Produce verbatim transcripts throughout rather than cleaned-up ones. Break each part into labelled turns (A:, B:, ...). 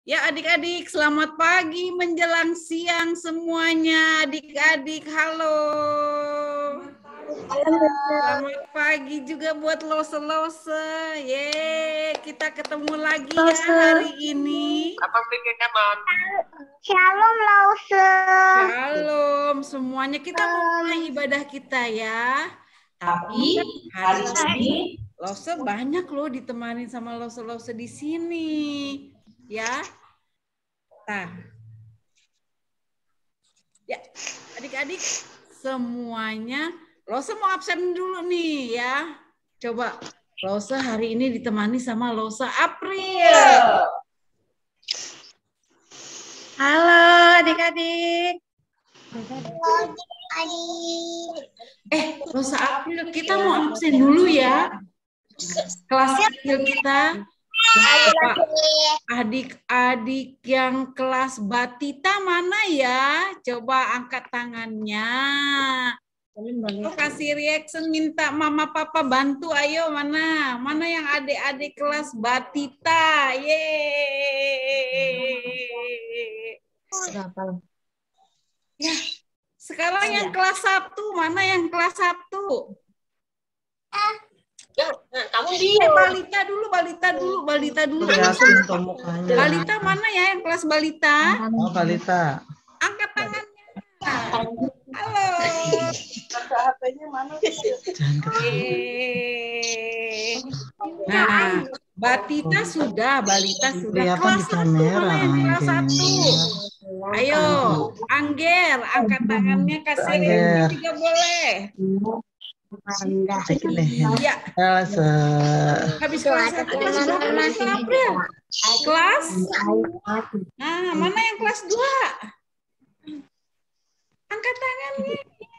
A: Ya adik-adik, selamat pagi menjelang siang semuanya. Adik-adik, halo. Selamat pagi juga buat lose-lose. Ye, kita ketemu lagi ya hari ini.
B: Shalom lose.
A: Shalom semuanya. Kita mau mulai ibadah kita ya. Tapi hari ini lose banyak loh ditemani sama lose-lose di sini. Ya. Nah. Ya, adik-adik semuanya, Lose mau absen dulu nih ya. Coba Lose hari ini ditemani sama Lose April.
C: Halo adik-adik.
A: Eh, Lose April, kita mau absen dulu ya. Kelas kecil kita. Adik-adik yang kelas Batita mana ya? Coba angkat tangannya. Oh, kasih reaction minta mama papa bantu. Ayo mana? Mana yang adik-adik kelas Batita? Yeay. Ya. Sekarang yang kelas satu, mana yang kelas satu?
B: Ya, kamu di
A: Eh, balita dulu, balita dulu, balita dulu. Balita mana ya yang kelas balita?
D: Oh, balita.
A: Angkat tangannya. Halo. Nah, Batita sudah, balita sudah. Kelas satu mana yang kelas satu? Ayo, Angger, angkat tangannya, kasih reaksi juga boleh. Ya.
D: Elsa.
A: Habis kelas satu, kelas berapa Mas April? Kelas? Nah, mana yang kelas dua? Angkat tangannya.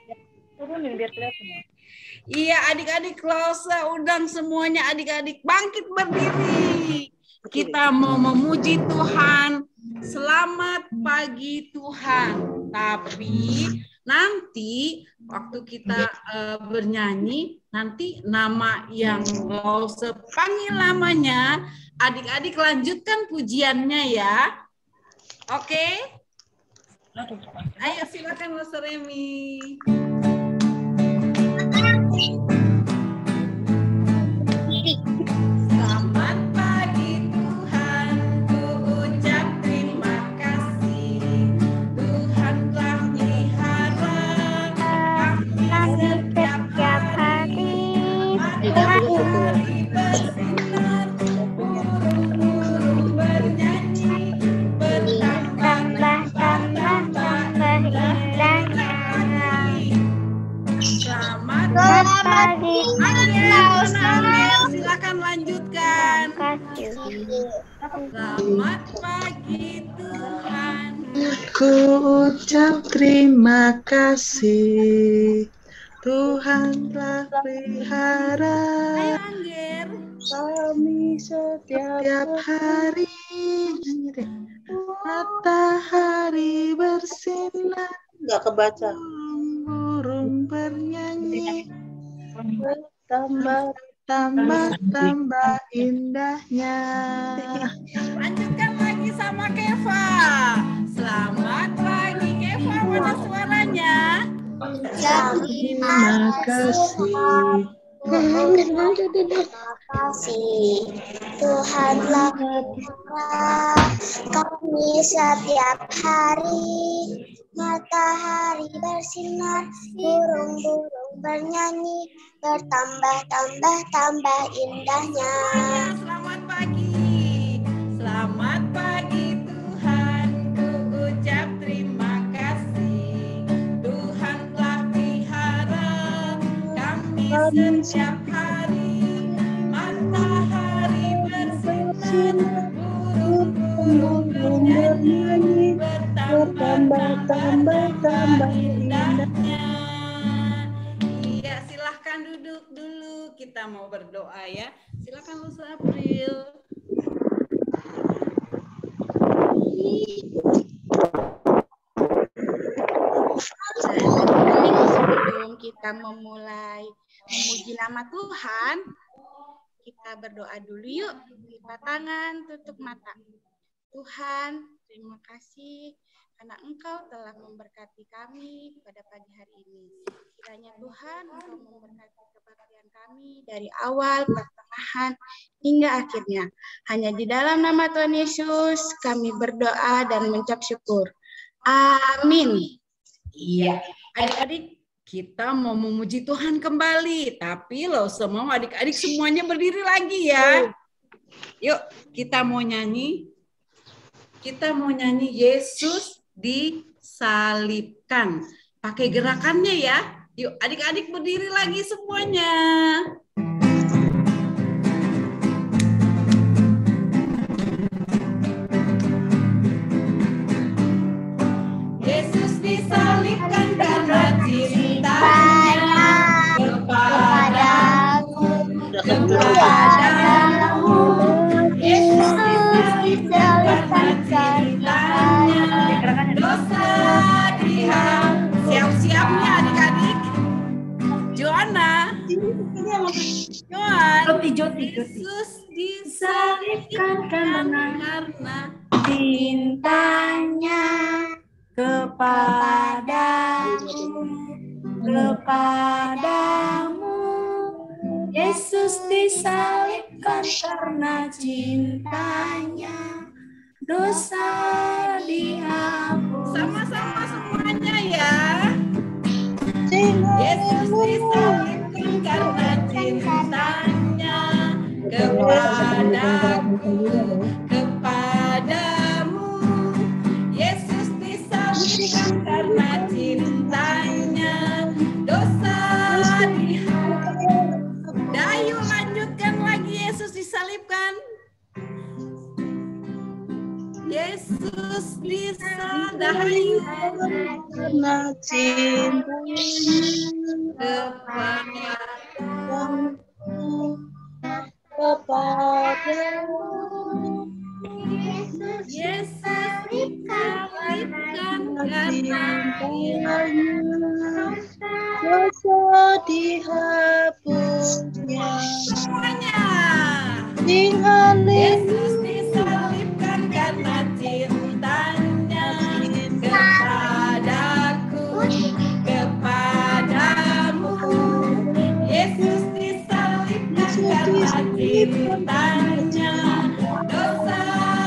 A: Iya, adik-adik kelas undang semuanya adik-adik bangkit berdiri. Kita mau memuji Tuhan. Selamat pagi Tuhan. Tapi nanti waktu kita uh, bernyanyi, nanti nama yang mau sepanggil namanya, adik-adik lanjutkan pujiannya ya. Oke? Ayo silakan Mas Remi. Selamat pagi Tuhan, ku ucap terima kasih. Tuhan telah pelihara kami setiap hari. Matahari bersinar, burung-burung bernyanyi, bertambah-tambah indahnya. Selamat pagi. Silakan lanjutkan. Selamat pagi Tuhan.
D: Ku ucap terima kasih. Tuhan telah pelihara
A: Ayo Angger.
D: kami setiap hari. Matahari bersinar,
C: Nggak kebaca.
D: burung bernyanyi, bertambah tambah tambah indahnya.
A: Lanjutkan lagi sama Keva. Selamat pagi Keva. Mana suaranya?
D: Terima kasih.
B: Terima kasih Tuhanlah kami setiap hari. Matahari bersinar, burung-burung bernyanyi, bertambah-tambah tambah indahnya.
A: Selamat pagi. Selamat pagi Tuhan. Ku ucap terima kasih. Tuhan telah pelihara kami setiap hari. Matahari bersinar, burung-burung bernyanyi, bertambah-tambah indahnya. Iya, silahkan duduk dulu. Kita mau berdoa ya. Silahkan Luse April.
C: Sebelum kita memulai memuji nama Tuhan, kita berdoa dulu yuk. Buka tangan, tutup mata. Tuhan, terima kasih karena Engkau telah memberkati kami pada pagi hari ini. Kiranya Tuhan, Engkau memberkati kebaktian kami dari awal, pertengahan, hingga akhirnya. Hanya di dalam nama Tuhan Yesus kami berdoa dan mengucap syukur. Amin.
A: Iya, adik-adik kita mau memuji Tuhan kembali. Tapi loh semua adik-adik semuanya berdiri lagi ya. Yuk kita mau nyanyi. Kita mau nyanyi Yesus disalibkan. Pakai gerakannya ya. Yuk adik-adik berdiri lagi semuanya. Yesus disalibkan karena cintanya kepadaku, kepadamu. Yesus disalibkan karena cintanya dosa dihapus. Siap-siapnya adik-adik. Joanna. Joan.
D: Joti, Joti, Joti.
A: Yesus disalibkan karena
D: Cintanya kepadamu, kepadamu. Yesus disalibkan karena cintanya, dosa dihapus.
A: Sama-sama semuanya ya. Yesus disalibkan karena cintanya kepadaku, kepadamu. Yesus disalibkan karena cintanya dosa dihapus. Dayu lanjutkan lagi, Yesus disalibkan. Yesus disalibkan
D: Karena cintanya
A: kepadamu,
D: kepadamu.
A: Yesus disalibkan karena
D: dosa dihapusnya.
A: semuanya.
D: Dengan
A: Yesus disalibkan karena cintanya kepadaku, kepadamu. Yesus disalibkan karena cintanya dosa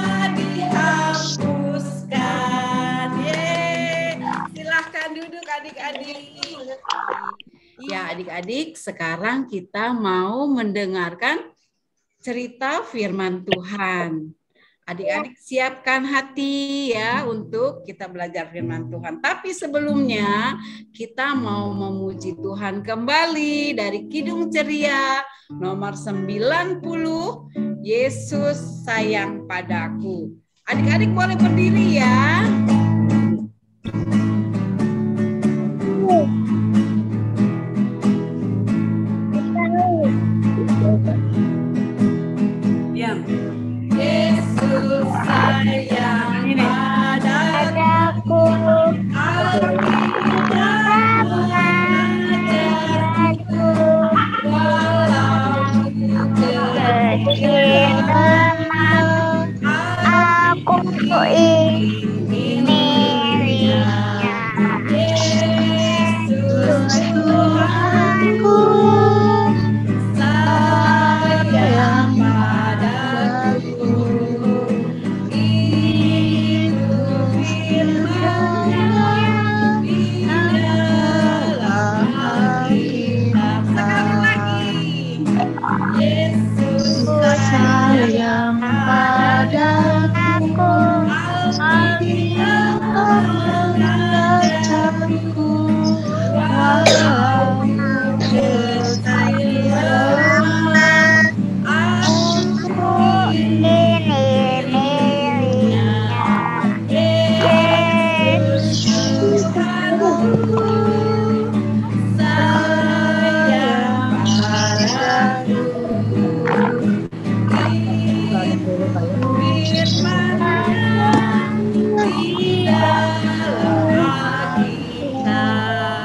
A: dihapuskan. Yeay. Silahkan duduk adik-adik. Ya adik-adik, sekarang kita mau mendengarkan cerita firman Tuhan. Adik-adik siapkan hati ya untuk kita belajar firman Tuhan. Tapi sebelumnya kita mau memuji Tuhan kembali dari Kidung Ceria nomor sembilan puluh, Yesus sayang padaku. Adik-adik boleh berdiri ya. Yesus sayang padaku, Alkitab mengajarku, walau kecil aku ingin Yesus Tuhanku sayang padaku. Itu firman-Nya di dalam Alkitab. Sekali lagi. Yesus sayang padaku, Alkitab mengajarku, walau kecil lemah, aku ingin miliknya. Yesus Tuhanku sayang padaku. Firman-Nya di dalam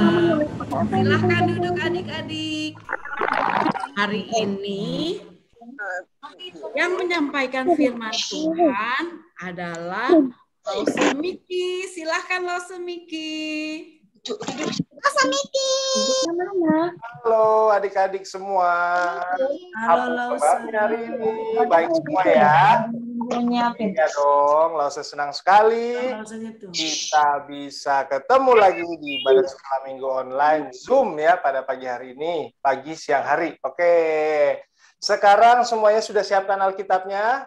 A: Alkitab. Silahkan duduk adik-adik. Hari ini Yang menyampaikan firman Tuhan adalah Lause Miki. Silahkan Lause Miki.
B: Lause Miki.
E: Halo adik-adik semua.
D: Halo
E: Apa
D: Lause.
E: kabarnya hari ini? Baik semua ya? Iya dong, Lause senang sekali kita bisa ketemu lagi di Ibadah Sekolah Minggu Online Zoom ya pada pagi hari ini, pagi siang hari. Oke, sekarang semuanya sudah siapkan Alkitabnya?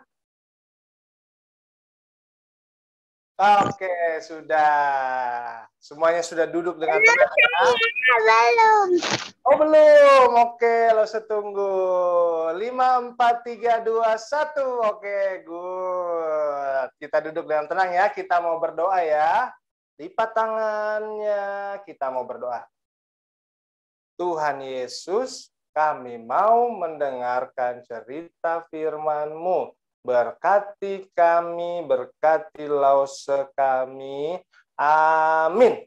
E: Oke, sudah. Semuanya sudah duduk dengan tenang.
B: Belum.
E: Oh, belum. Oke, Lause tunggu. lima, empat, tiga, dua, satu. Oke, good. Kita duduk dengan tenang ya. Kita mau berdoa ya. Lipat tangannya. Kita mau berdoa. Tuhan Yesus, kami mau mendengarkan cerita firman-Mu. Berkati kami, berkati Lause kami. Amin.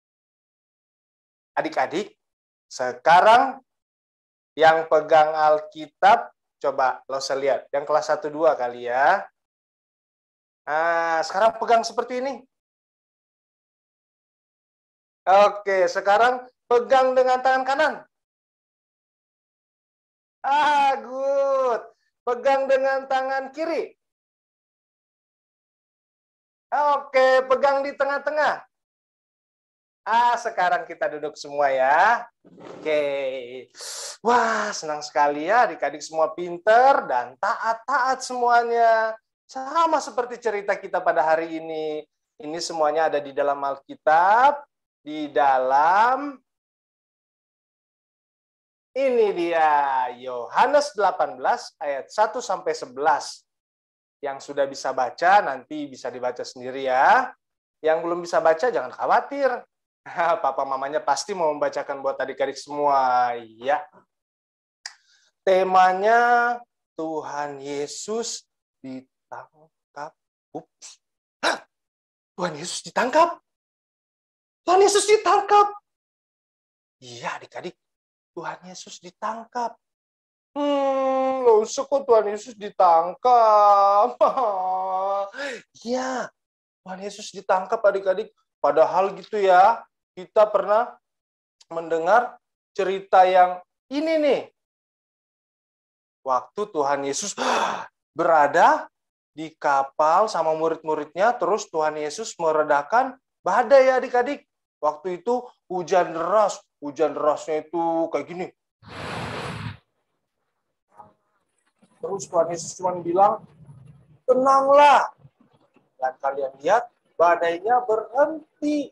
E: Adik-adik, sekarang yang pegang Alkitab, coba Lause lihat. Yang kelas satu dua kali ya. Nah, sekarang pegang seperti ini. Oke, sekarang pegang dengan tangan kanan. Ah, good. Pegang dengan tangan kiri. Oke, pegang di tengah-tengah. Ah, sekarang kita duduk semua ya. Oke. Wah, senang sekali ya adik-adik semua pinter dan taat-taat semuanya. Sama seperti cerita kita pada hari ini. Ini semuanya ada di dalam Alkitab. Di dalam... Ini dia, Yohanes delapan belas ayat satu sampai sebelas. Yang sudah bisa baca, nanti bisa dibaca sendiri ya. Yang belum bisa baca, jangan khawatir. Papa mamanya pasti mau membacakan buat adik-adik semua. Ya. Temanya, Tuhan Yesus ditangkap. Ups. Tuhan Yesus ditangkap. Tuhan Yesus ditangkap. Iya, adik-adik. Tuhan Yesus ditangkap. Hmm, Lause kok Tuhan Yesus ditangkap? Iya, Tuhan Yesus ditangkap adik-adik. Padahal gitu ya, kita pernah mendengar cerita yang ini nih. Waktu Tuhan Yesus berada di kapal sama murid-muridnya, terus Tuhan Yesus meredakan badai ya adik-adik. Waktu itu hujan deras. Hujan derasnya itu kayak gini. Terus Tuhan Yesus cuma bilang, tenanglah. Dan kalian lihat, badainya berhenti.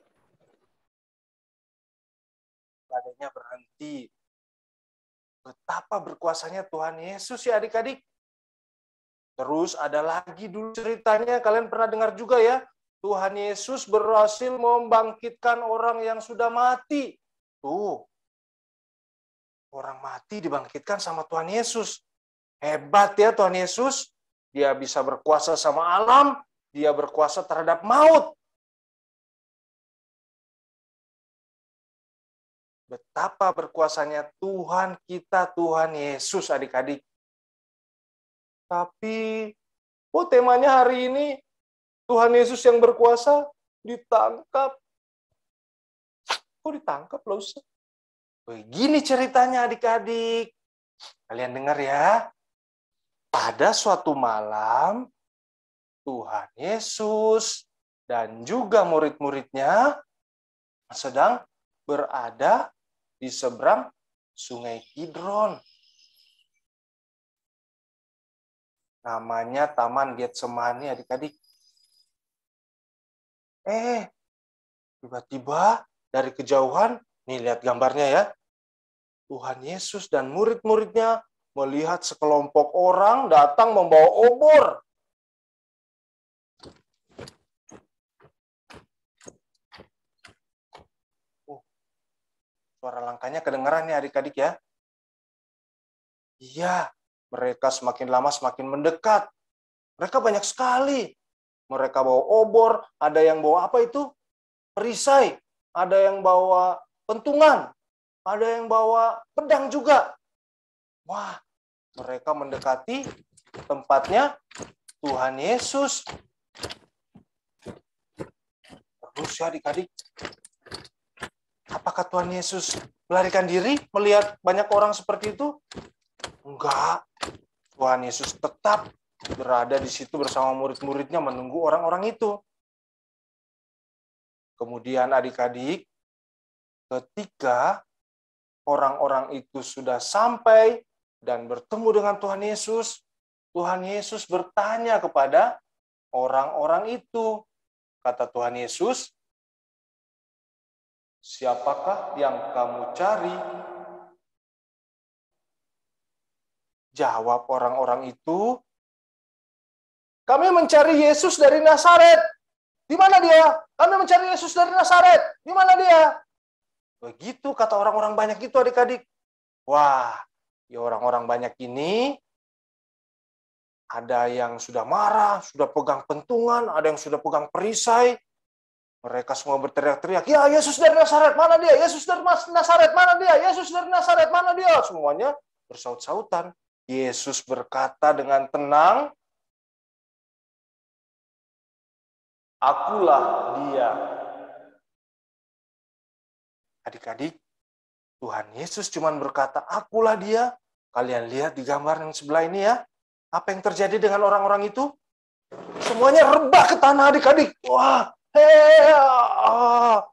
E: Badainya berhenti. Betapa berkuasanya Tuhan Yesus ya adik-adik. Terus ada lagi dulu ceritanya, kalian pernah dengar juga ya. Tuhan Yesus berhasil membangkitkan orang yang sudah mati. Tuh, orang mati dibangkitkan sama Tuhan Yesus. Hebat ya Tuhan Yesus. Dia bisa berkuasa sama alam, dia berkuasa terhadap maut. Betapa berkuasanya Tuhan kita, Tuhan Yesus adik-adik. Tapi, oh temanya hari ini, Tuhan Yesus yang berkuasa ditangkap. Kok ditangkap Lause? Begini ceritanya adik-adik. Kalian dengar ya. Pada suatu malam, Tuhan Yesus dan juga murid-muridnya sedang berada di seberang Sungai Kidron. Namanya Taman Getsemani adik-adik. Eh, tiba-tiba dari kejauhan, nih lihat gambarnya ya. Tuhan Yesus dan murid-muridnya melihat sekelompok orang datang membawa obor. Oh, suara langkahnya kedengaran nih adik-adik ya. Iya, mereka semakin lama semakin mendekat. Mereka banyak sekali. Mereka bawa obor, ada yang bawa apa itu? Perisai. Ada yang bawa pentungan, ada yang bawa pedang juga. Wah, mereka mendekati tempatnya Tuhan Yesus. Terus ya adik-adik, apakah Tuhan Yesus melarikan diri melihat banyak orang seperti itu? Enggak. Tuhan Yesus tetap berada di situ bersama murid-muridnya menunggu orang-orang itu. Kemudian adik-adik, ketika orang-orang itu sudah sampai dan bertemu dengan Tuhan Yesus, Tuhan Yesus bertanya kepada orang-orang itu. Kata Tuhan Yesus, "Siapakah yang kamu cari?" Jawab orang-orang itu, "Kami mencari Yesus dari Nazaret." "Di mana dia?" "Kami mencari Yesus dari Nazaret." "Di mana dia?" Begitu kata orang-orang banyak itu adik-adik. Wah, ya orang-orang banyak ini ada yang sudah marah, sudah pegang pentungan, ada yang sudah pegang perisai. Mereka semua berteriak-teriak, "Ya, Yesus dari Nazaret, mana dia? Yesus dari Nazaret, mana dia? Yesus dari Nazaret, mana dia?" Semuanya bersaut-sautan. Yesus berkata dengan tenang, "Akulah dia." Adik-adik, Tuhan Yesus cuma berkata, "Akulah dia." Kalian lihat di gambar yang sebelah ini ya. Apa yang terjadi dengan orang-orang itu? Semuanya rebah ke tanah adik-adik. Wah, hei, ah.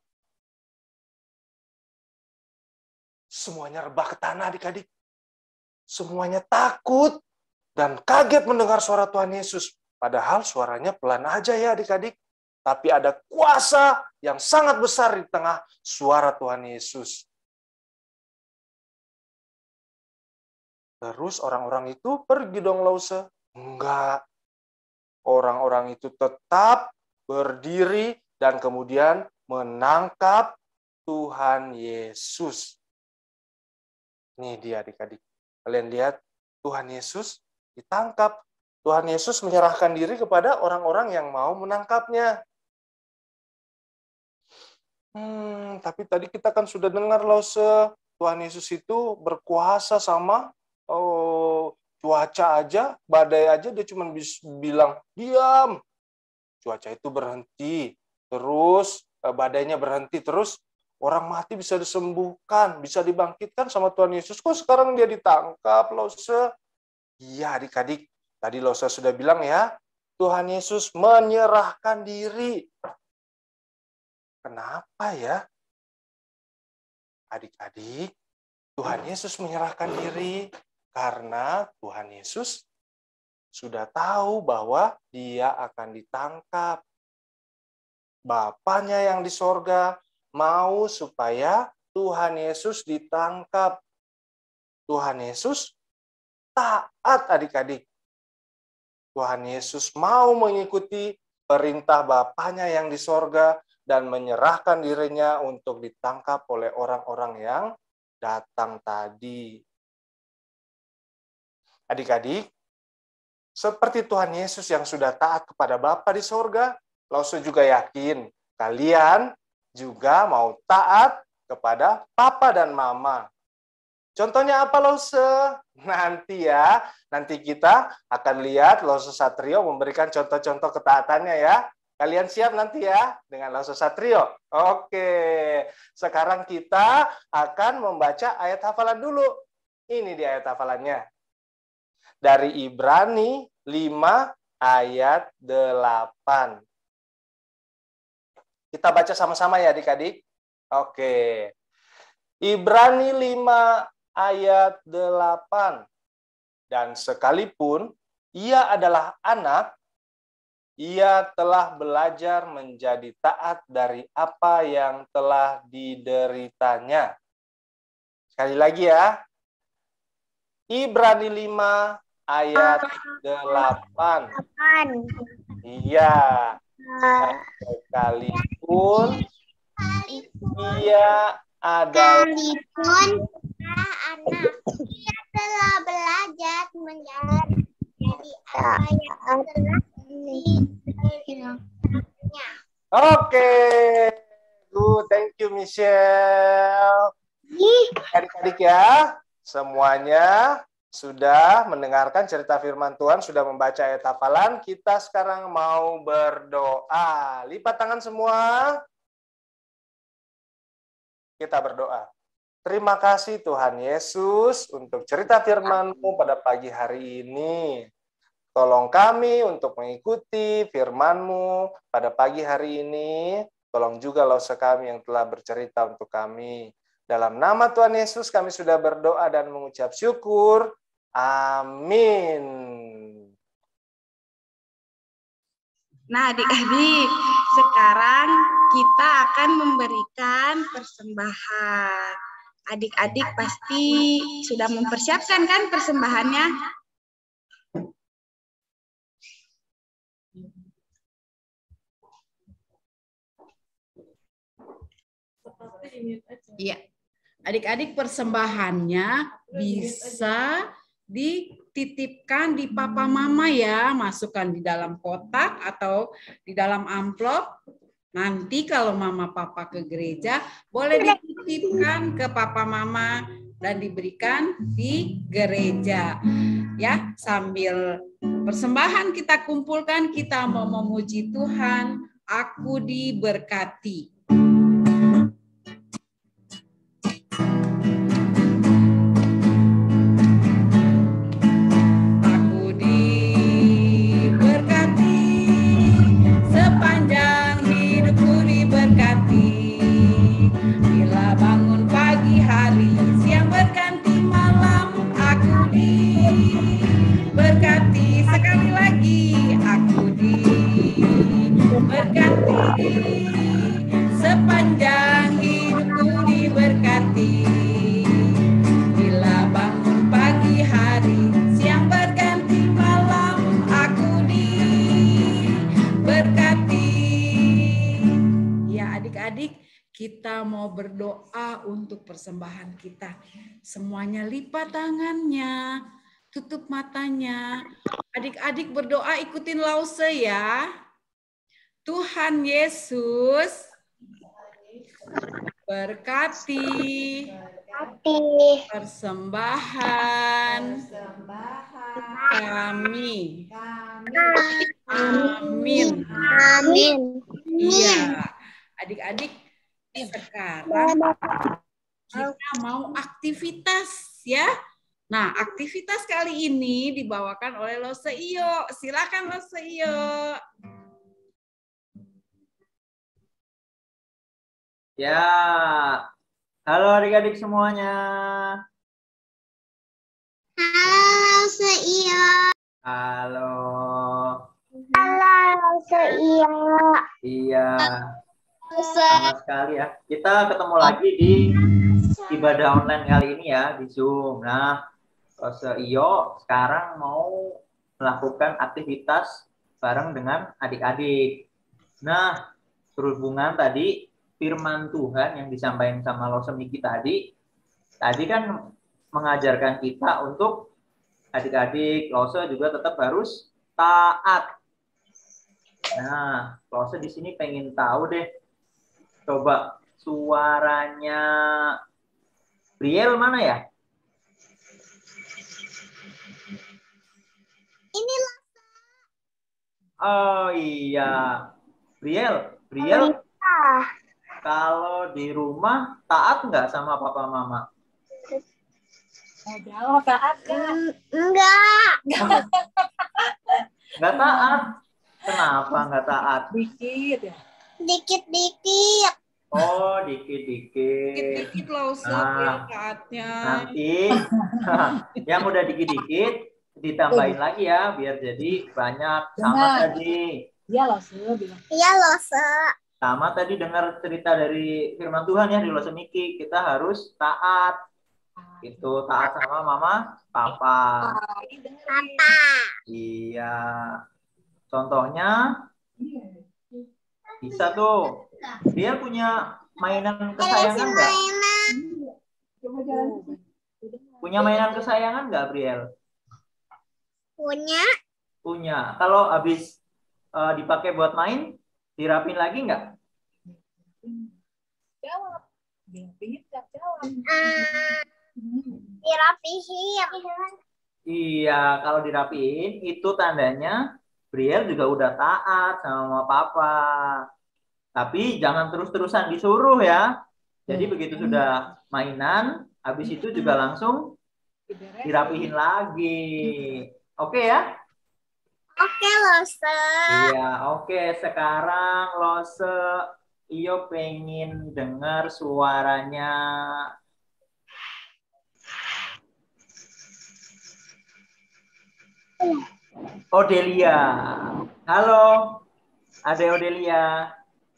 E: Semuanya rebah ke tanah adik-adik. Semuanya takut dan kaget mendengar suara Tuhan Yesus. Padahal suaranya pelan aja ya adik-adik. Tapi ada kuasa yang sangat besar di tengah suara Tuhan Yesus. Terus orang-orang itu pergi dong Lause? Enggak. Orang-orang itu tetap berdiri dan kemudian menangkap Tuhan Yesus. Ini dia adik-adik. Kalian lihat Tuhan Yesus ditangkap. Tuhan Yesus menyerahkan diri kepada orang-orang yang mau menangkapnya. Hmm, tapi tadi kita kan sudah dengar Lause, Tuhan Yesus itu berkuasa sama oh, cuaca aja, badai aja dia cuma bisa bilang, "Diam." Cuaca itu berhenti, terus badainya berhenti, terus orang mati bisa disembuhkan, bisa dibangkitkan sama Tuhan Yesus. Kok sekarang dia ditangkap, Lause? Iya adik-adik, tadi Lause sudah bilang ya, Tuhan Yesus menyerahkan diri. Kenapa ya? Adik-adik, Tuhan Yesus menyerahkan diri karena Tuhan Yesus sudah tahu bahwa dia akan ditangkap. Bapaknya yang di sorga mau supaya Tuhan Yesus ditangkap. Tuhan Yesus taat adik-adik. Tuhan Yesus mau mengikuti perintah Bapaknya yang di sorga dan menyerahkan dirinya untuk ditangkap oleh orang-orang yang datang tadi. Adik-adik, seperti Tuhan Yesus yang sudah taat kepada Bapa di sorga, Lause juga yakin kalian juga mau taat kepada Papa dan Mama. Contohnya apa Lause? Nanti ya, nanti kita akan lihat Lause Satrio memberikan contoh-contoh ketaatannya ya. Kalian siap nanti ya dengan Lause Satrio? Oke, sekarang kita akan membaca ayat hafalan dulu. Ini di ayat hafalannya. Dari Ibrani lima ayat delapan. Kita baca sama-sama ya adik-adik. Oke. Ibrani lima ayat delapan. Dan sekalipun ia adalah anak, ia telah belajar menjadi taat dari apa yang telah dideritanya. Sekali lagi ya. Ibrani lima ayat delapan. Iya. Sekalipun ia adalah
B: Sekalipun anak, ia telah belajar menjadi apa yang telah dideritanya.
E: Oke. Good, thank you Michelle. Adik-adik ya, semuanya sudah mendengarkan cerita firman Tuhan, sudah membaca ayat hafalan, kita sekarang mau berdoa. Lipat tangan semua. Kita berdoa. Terima kasih Tuhan Yesus untuk cerita firman-Mu pada pagi hari ini. Tolong kami untuk mengikuti firman-Mu pada pagi hari ini. Tolong juga lause kami yang telah bercerita untuk kami. Dalam nama Tuhan Yesus kami sudah berdoa dan mengucap syukur. Amin.
C: Nah, adik-adik, sekarang kita akan memberikan persembahan. Adik-adik pasti sudah mempersiapkan kan persembahannya?
A: Iya. Adik-adik persembahannya bisa dititipkan di papa mama ya, masukkan di dalam kotak atau di dalam amplop. Nanti kalau mama papa ke gereja, boleh dititipkan ke papa mama dan diberikan di gereja. Ya, sambil persembahan kita kumpulkan, kita mau memuji Tuhan, aku diberkati. Sepanjang hidupku diberkati, bila bangun pagi hari, siang berganti malam, aku diberkati. Ya adik-adik, kita mau berdoa untuk persembahan kita. Semuanya lipat tangannya, tutup matanya. Adik-adik berdoa, ikutin lause ya. Tuhan Yesus berkati persembahan kami. Amin.
B: Amin.
A: Iya, adik-adik sekarang kita mau aktivitas ya. Nah, aktivitas kali ini dibawakan oleh Lose Iyo. Silakan Lose Iyo.
F: Ya, halo adik-adik semuanya.
B: Halo Seiyo.
F: Halo.
B: Halo Seiyo.
F: Iya, sama sekali ya. Kita ketemu lagi di ibadah online kali ini ya, di Zoom. Nah, Iyo sekarang mau melakukan aktivitas bareng dengan adik-adik. Nah, berhubungan tadi firman Tuhan yang disampaikan sama Lose Miki tadi, tadi kan mengajarkan kita untuk adik-adik, Lose juga tetap harus taat. Nah, Lose di sini pengen tahu deh, coba suaranya Briel mana ya?
B: Ini Lose.
F: Oh iya, Briel, Briel.
B: Ah.
F: Kalau di rumah taat nggak sama papa mama?
D: Jawab taat kan?
B: Enggak.
F: Nggak taat. Kenapa nggak taat?
D: Dikit ya.
B: Dikit-dikit.
F: Oh, dikit-dikit.
A: Dikit-dikit loh usah
F: Nah,
A: saatnya.
F: nanti yang udah dikit-dikit ditambahin lagi ya, biar jadi banyak. Sama
D: Benar.
F: tadi.
D: Iya loh, saya bilang.
B: Iya Lose.
F: Sama tadi dengar cerita dari firman Tuhan ya di Lose Miki, kita harus taat. Itu taat sama mama, papa.
B: Papa.
F: Iya. Contohnya bisa tuh. Dia punya mainan kesayangan nggak?
B: Mainan.
F: Punya mainan kesayangan nggak, Briel?
B: Punya.
F: Punya. Kalau habis uh, dipakai buat main, dirapin lagi nggak?
D: Jawab. Dia pingin nggak jawab.
B: Uh, dirapihin.
F: Iya, kalau dirapiin itu tandanya Briel juga udah taat sama mama papa. Tapi jangan terus-terusan disuruh ya. Jadi begitu sudah mainan, habis itu juga langsung dirapihin lagi. Oke ya?
B: Oke, Lose.
F: Iya, oke. Sekarang Lose, Iyo pengen dengar suaranya Odelia. Halo, Ade Odelia.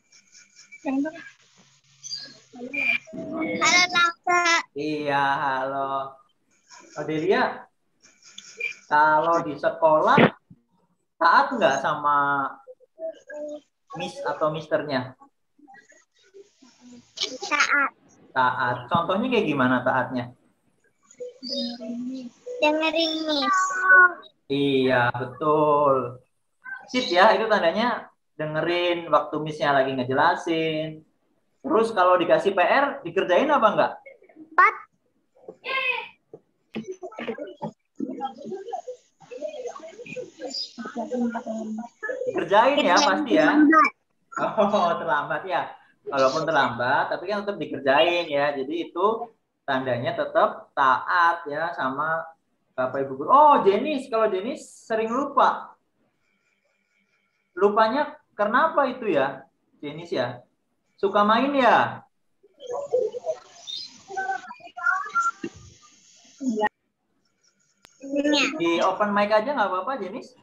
B: Halo, Lose.
F: Iya, halo. Odelia, kalau di sekolah taat nggak sama Miss atau Misternya?
B: Taat.
F: Taat. Contohnya kayak gimana taatnya?
B: Dengerin Miss.
F: Iya, betul. Sip ya, itu tandanya dengerin waktu Miss-nya lagi ngejelasin. Terus kalau dikasih P R, dikerjain apa enggak?
B: Empat.
F: Dikerjain ya, pasti ya. Oh, terlambat ya. Walaupun terlambat, tapi kan tetap dikerjain ya. Jadi itu tandanya tetap taat ya sama Bapak Ibu guru. Oh, Jenis. Kalau Jenis sering lupa. Lupanya kenapa itu ya, Jenis ya? Suka main ya? Di open mic aja nggak apa-apa, Jenis?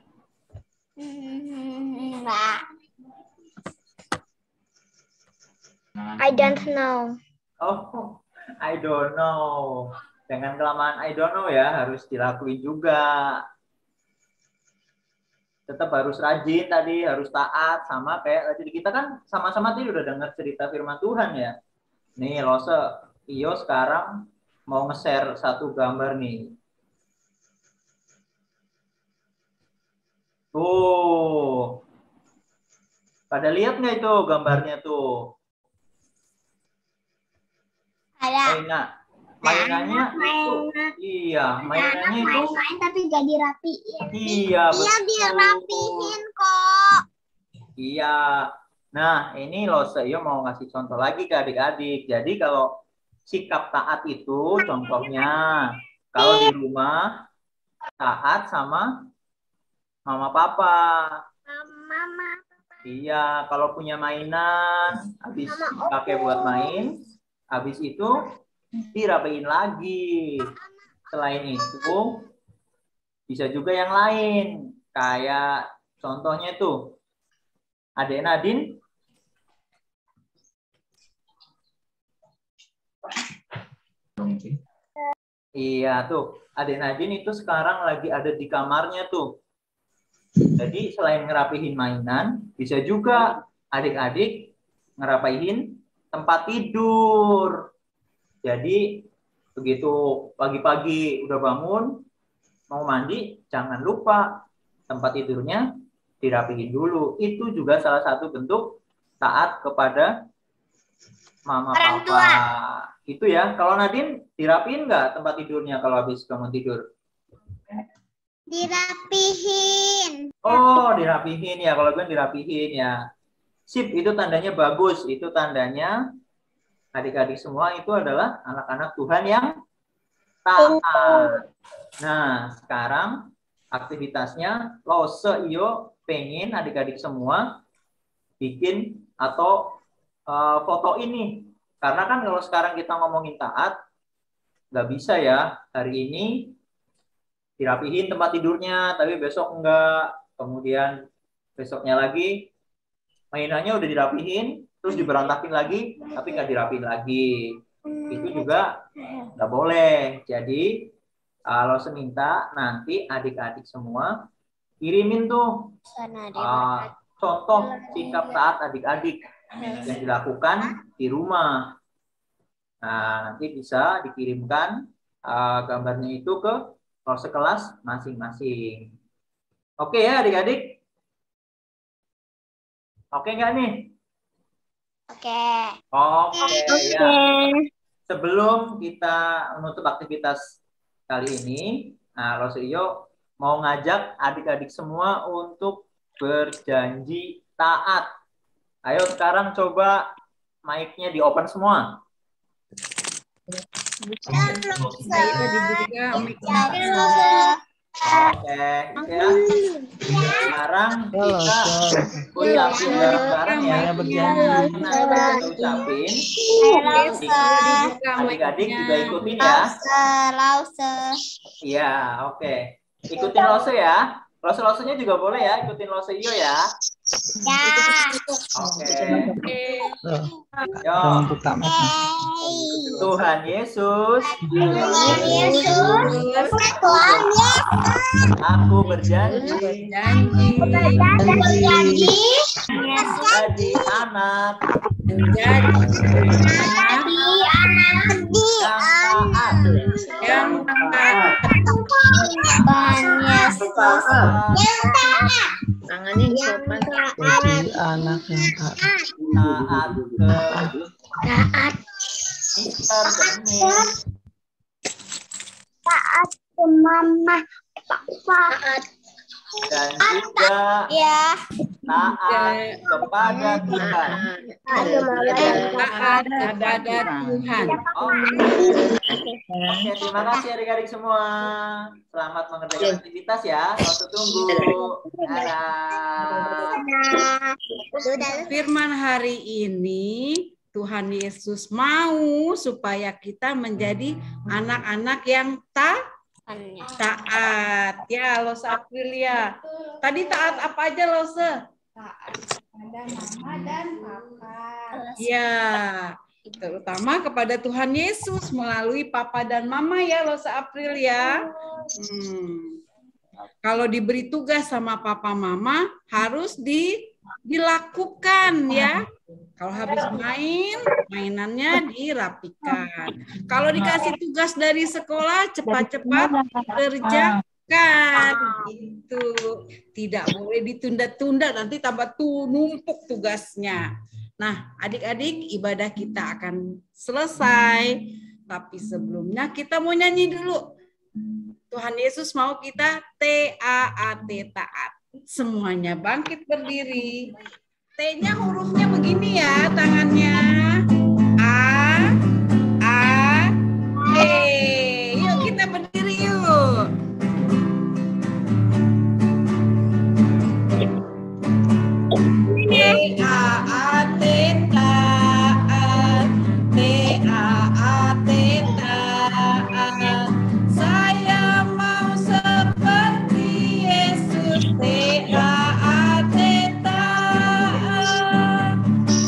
B: Enggak. I don't know.
F: Oh, I don't know. Dengan kelamaan I don't know ya, harus dilakuin juga. Tetap harus rajin tadi, harus taat sama kayak tadi kita kan sama-sama tadi udah dengar cerita firman Tuhan ya. Nih, Lose, Iyo sekarang mau nge-share satu gambar nih. Tuh. Pada lihat nggak itu gambarnya tuh?
B: Ada.
F: Mainan. Mainannya itu, iya, mainannya itu,
B: Main-main tapi gak dirapiin.
F: iya,
B: Iya,
F: betul.
B: dirapihin kok.
F: Iya. Nah, ini Lose Iyo mau ngasih contoh lagi ke adik-adik. Jadi kalau sikap taat itu contohnya, kalau di rumah taat sama mama papa.
B: Mama.
F: Iya, kalau punya mainan, habis pakai buat main, habis itu dirapiin lagi. Selain itu, bisa juga yang lain. Kayak contohnya tuh, Adek Nadine. Iya tuh, Adek Nadine itu sekarang lagi ada di kamarnya tuh. Jadi selain ngerapihin mainan, bisa juga adik-adik ngerapihin tempat tidur. Jadi begitu pagi-pagi udah bangun, mau mandi, jangan lupa tempat tidurnya dirapihin dulu. Itu juga salah satu bentuk taat kepada mama
B: Orang
F: papa.
B: tua.
F: Itu ya. Kalau Nadine dirapihin nggak tempat tidurnya kalau habis bangun tidur?
B: Dirapihin.
F: Oh, dirapihin ya. Kalau gue dirapihin ya. Sip, itu tandanya bagus. Itu tandanya adik-adik semua itu adalah anak-anak Tuhan yang taat. Nah, sekarang aktivitasnya Lose Iyo pengen adik-adik semua bikin atau uh, foto ini. Karena kan kalau sekarang kita ngomongin taat, nggak bisa ya hari ini dirapihin tempat tidurnya, tapi besok enggak. Kemudian besoknya lagi mainannya udah dirapihin, terus diberantakin lagi, tapi nggak dirapihin lagi. Itu juga nggak boleh. Jadi kalau seminta nanti adik-adik semua kirimin tuh uh, contoh sikap taat adik-adik yang dilakukan di rumah. Nah, nanti bisa dikirimkan uh, gambarnya itu ke sekelas masing-masing. Oke ya adik-adik? Oke nggak nih?
B: Oke.
F: Oke
B: Oke.
F: ya. Sebelum kita menutup aktivitas kali ini, Nah, Lose Iyo mau ngajak adik-adik semua untuk berjanji taat. Ayo sekarang coba mic-nya di open semua. Oke, gitu ya. Sekarang kita ucapin bareng-bareng ya. Kita ucapin. Adik-adik juga ikutin ya.
B: Lause.
F: Iya, oke. Ikutin Lose ya. Lose-losenya juga boleh ya, ikutin Lose Iyo ya.
B: Ya.
F: Oke. Yo. Tuhan Yesus.
B: Tuhan Yesus. Tuhan Yesus.
F: Aku berjanji.
B: Berjanji.
F: Menjadi anak.
B: Menjadi anak.
F: Yang taat.
B: Tuhan Yesus. Yang taat.
G: Tangannya disopan.
B: Jadi
G: anak yang taat.
F: Taat ke
B: Taat.
F: Mister Bening.
B: Taat ke mama. Taat.
F: Dan juga
B: Ya.
F: taat kepada Tuhan.
A: Taat kepada Tuhan.
F: Oke, terima kasih adik-adik semua. Selamat mengerjakan aktivitas ya. Waktu tunggu. Dadah.
A: Firman hari ini Tuhan Yesus mau supaya kita menjadi anak-anak yang taat. Taat ya, Lose Aprilia. Tadi taat apa aja, Lose?
C: Taat kepada mama dan papa.
A: Ya, terutama kepada Tuhan Yesus melalui papa dan mama ya, Lose Aprilia. Hmm. Kalau diberi tugas sama papa mama harus di dilakukan ya. Kalau habis main, mainannya dirapikan. Kalau dikasih tugas dari sekolah, cepat-cepat kerjakan. Itu tidak boleh ditunda-tunda, nanti tambah tuh numpuk tugasnya. Nah, adik-adik, ibadah kita akan selesai. Tapi sebelumnya kita mau nyanyi dulu. Tuhan Yesus mau kita T A A T, taat. Semuanya bangkit berdiri. T-nya hurufnya begini ya, tangannya. A, A, T. Yuk kita berdiri yuk. T, A, A, T, taat. T, A, A, T, taat. Saya mau seperti Yesus. T, A, A, T, taat.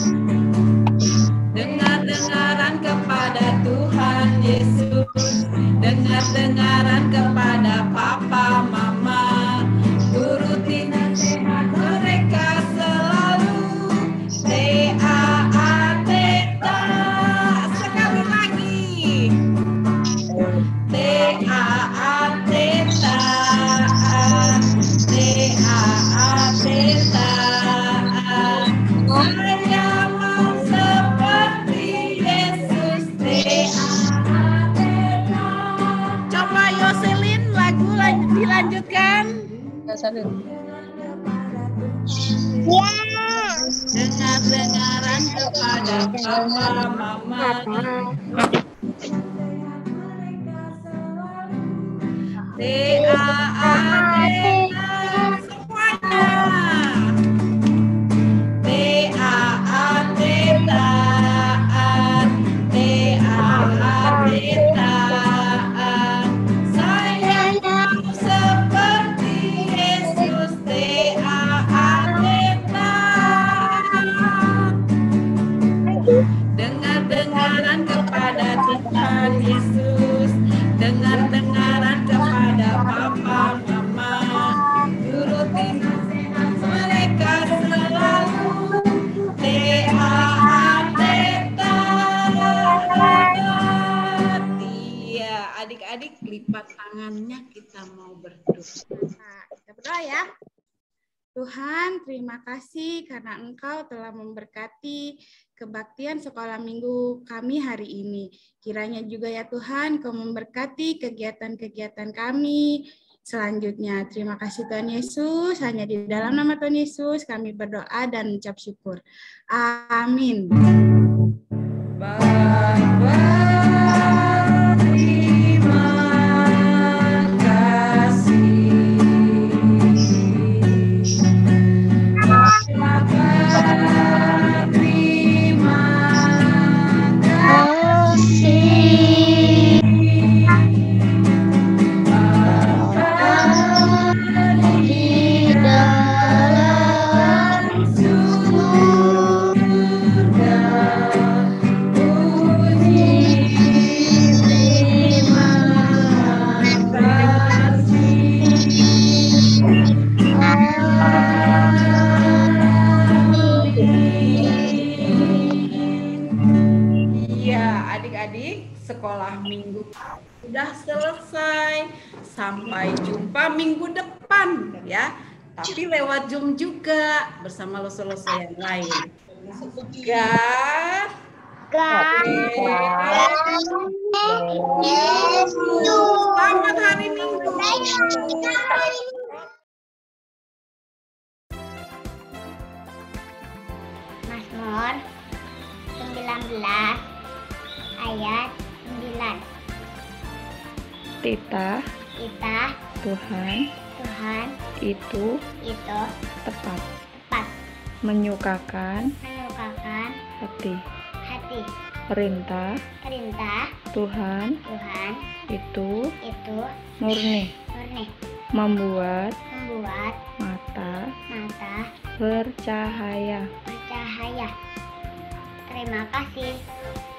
A: Dengar-dengaran kepada Tuhan Yesus. Dengar-dengaran kepada papa mama. Turuti nasihat mereka selalu. T, A, A, T, taat. Sekali lagi. T, A, A, T, taat. T, A, A, T, taat. Saya mau seperti Yesus. T, A, A, T, taat. Coba Yoselin, lagu lanjut, dilanjutkan. Dengar-dengaran kepada papa mama. T, A, A, T, taat. Semuanya. T, A, A, T, taat. T, A, A, T, taat. Saya mau seperti Yesus. T, A, A, T, taat. Dengar-dengaran kepada Tuhan Yesus. Dengar-dengaran kepada papa mama. Turuti nasihat mereka selalu. T, A, A, T, taat. Iya, adik-adik lipat tangannya, kita mau berdoa.
C: Nah, kita berdoa ya. Tuhan, terima kasih karena Engkau telah memberkati kebaktian sekolah minggu kami hari ini. Kiranya juga ya Tuhan, Kau memberkati kegiatan-kegiatan kami selanjutnya. Terima kasih Tuhan Yesus, hanya di dalam nama Tuhan Yesus kami berdoa dan mengucap syukur. Amin.
A: Bapa, terima kasih. Bapa, terima kasih. Bapa di dalam surga, adik-adik, sekolah minggu sudah selesai. Sampai jumpa minggu depan ya. Tapi lewat Zoom juga bersama loso-loso yang lain. Gak? Selamat hari Minggu.
B: Mazmur sembilan belas ayat sembilan.
H: Tita,
B: Kita
H: Tuhan,
B: Tuhan
H: itu
B: itu
H: tepat,
B: tepat
H: menyukakan
B: menyukakan
H: hati.
B: hati.
H: Perintah
B: Perintah
H: Tuhan
B: Tuhan
H: itu
B: itu
H: murni,
B: murni,
H: membuat
B: membuat
H: mata
B: mata
H: bercahaya.
B: bercahaya. Terima kasih.